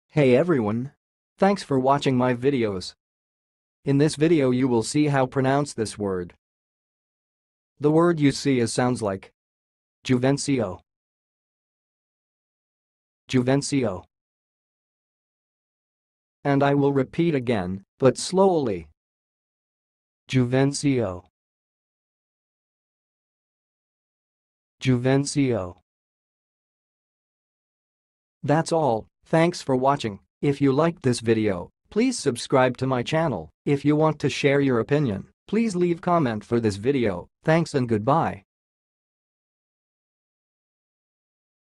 Hey everyone! Thanks for watching my videos. In this video you will see how pronounce this word. The word you see sounds like Juvencio. Juvencio. And I will repeat again, but slowly. Juvencio. Juvencio. That's all, thanks for watching. If you liked this video, please subscribe to my channel. If you want to share your opinion, please leave comment for this video. Thanks and goodbye.